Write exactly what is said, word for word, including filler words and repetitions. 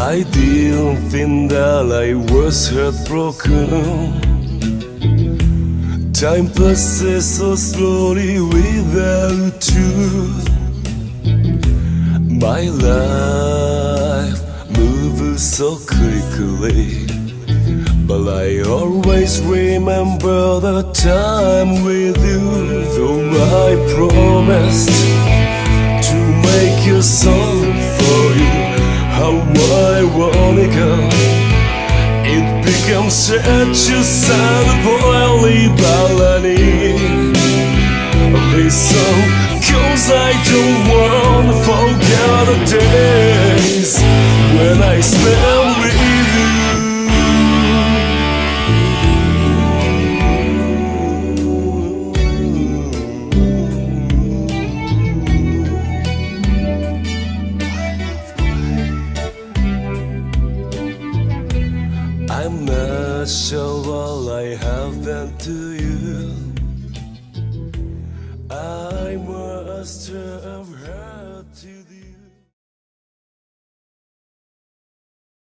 I didn't think that I was heartbroken. Time passes so slowly without you. My life moves so quickly, but I always remember the time with you. Though I promised to make a song for you, how ironic it becomes such a sad poorly ballad. This song, 'cause I don't wanna forget the day